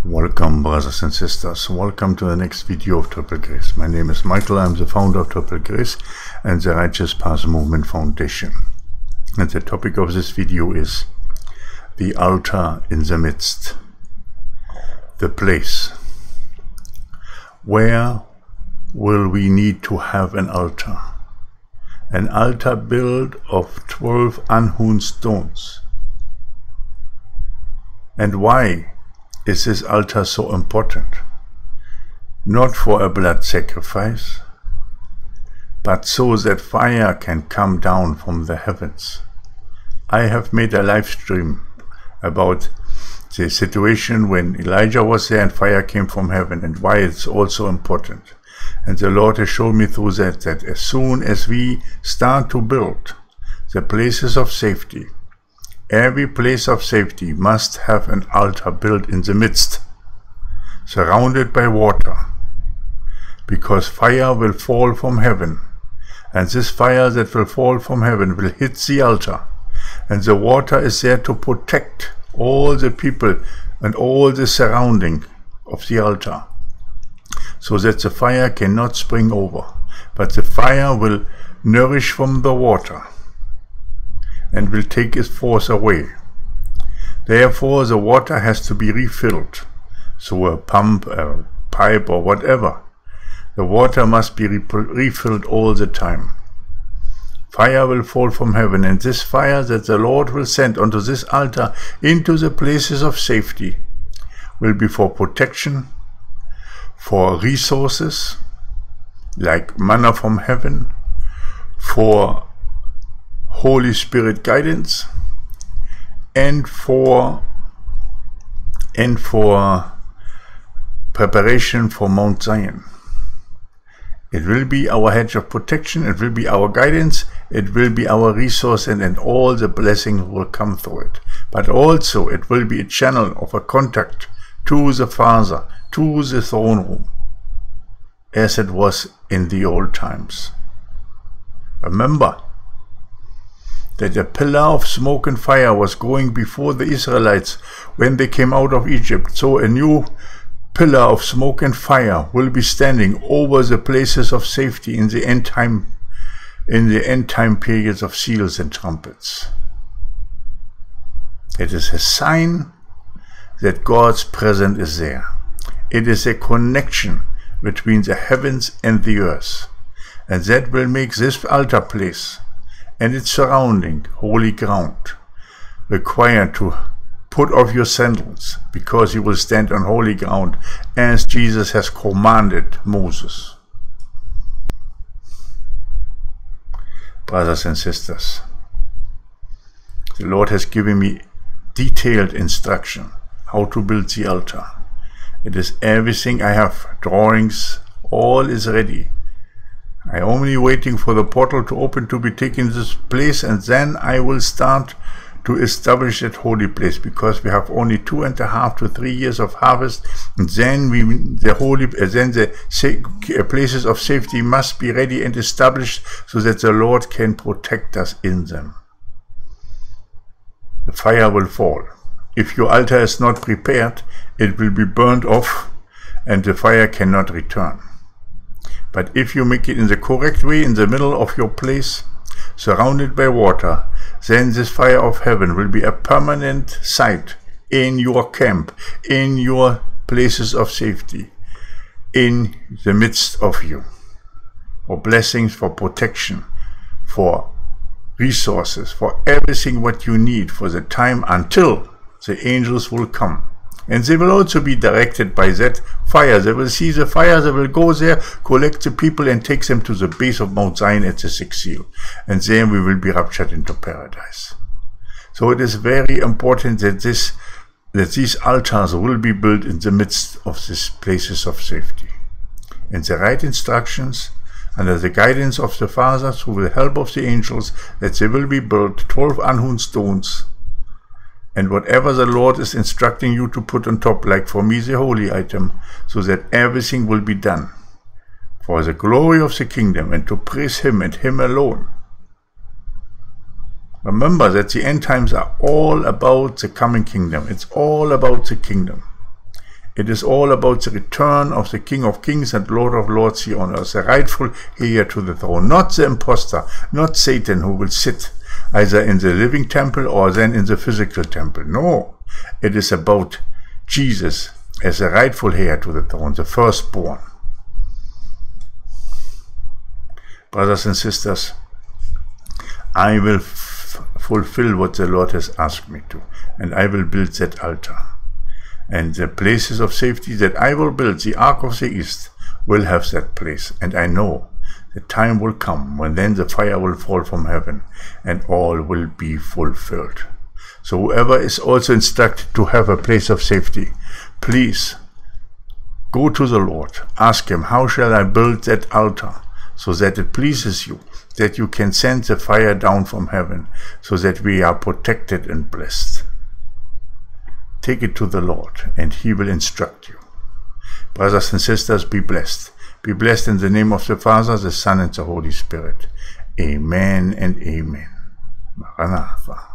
Welcome, brothers and sisters. Welcome to the next video of Triple Grace. My name is Michael. I'm the founder of Triple Grace and the Righteous Path Movement Foundation. And the topic of this video is the altar in the midst. The place. Where will we need to have an altar? An altar built of 12 unhewn stones. And why is this altar so important? Not for a blood sacrifice, but so that fire can come down from the heavens. I have made a live stream about the situation when Elijah was there and fire came from heaven, and why it's also important. And the Lord has shown me through that as soon as we start to build the places of safety, every place of safety must have an altar built in the midst, surrounded by water, because fire will fall from heaven, and this fire that will fall from heaven will hit the altar, and the water is there to protect all the people and all the surrounding of the altar, so that the fire cannot spring over, but the fire will nourish from the water and will take its force away. Therefore, the water has to be refilled. So a pump, a pipe, or whatever. The water must be refilled all the time. Fire will fall from heaven, and this fire that the Lord will send onto this altar into the places of safety will be for protection, for resources, like manna from heaven, for Holy Spirit guidance, and for preparation for Mount Zion. It will be our hedge of protection, it will be our guidance, it will be our resource, and all the blessings will come through it. But also it will be a channel of a contact to the Father, to the throne room, as it was in the old times. Remember that a pillar of smoke and fire was going before the Israelites when they came out of Egypt. So a new pillar of smoke and fire will be standing over the places of safety in the end time periods of seals and trumpets. It is a sign that God's presence is there. It is a connection between the heavens and the earth, and that will make this altar place and its surrounding holy ground, required to put off your sandals, because you will stand on holy ground, as Jesus has commanded Moses. Brothers and sisters, the Lord has given me detailed instruction how to build the altar. It is everything I have, drawings, all is ready. I am only waiting for the portal to open to be taken to this place, and then I will start to establish that holy place, because we have only 2.5 to 3 years of harvest, and then the places of safety must be ready and established, so that the Lord can protect us in them. The fire will fall. If your altar is not prepared, it will be burned off, and the fire cannot return. But if you make it in the correct way, in the middle of your place, surrounded by water, then this fire of heaven will be a permanent site in your camp, in your places of safety, in the midst of you, for blessings, for protection, for resources, for everything what you need for the time until the angels will come. And they will also be directed by that fire. They will see the fire, they will go there, collect the people, and take them to the base of Mount Zion at the 6th seal. And then we will be raptured into paradise. So it is very important that these altars will be built in the midst of these places of safety. And the right instructions, under the guidance of the Father, through the help of the angels, that they will be built 12 unhewn stones, and whatever the Lord is instructing you to put on top, like for me the holy item, so that everything will be done for the glory of the kingdom and to praise Him and Him alone. Remember that the end times are all about the coming kingdom. It's all about the kingdom. It is all about the return of the King of Kings and Lord of Lords here on earth, the rightful heir to the throne, not the impostor, not Satan, who will sit either in the living temple or then in the physical temple. No, it is about Jesus as the rightful heir to the throne, the firstborn. Brothers and sisters, I will fulfill what the Lord has asked me to, and I will build that altar. And the places of safety that I will build, the Ark of the East, will have that place. And I know the time will come when then the fire will fall from heaven and all will be fulfilled. So whoever is also instructed to have a place of safety, please go to the Lord. Ask him, how shall I build that altar so that it pleases you, that you can send the fire down from heaven so that we are protected and blessed. Take it to the Lord, and he will instruct you. Brothers and sisters, be blessed. Be blessed in the name of the Father, the Son, and the Holy Spirit. Amen and amen. Maranatha.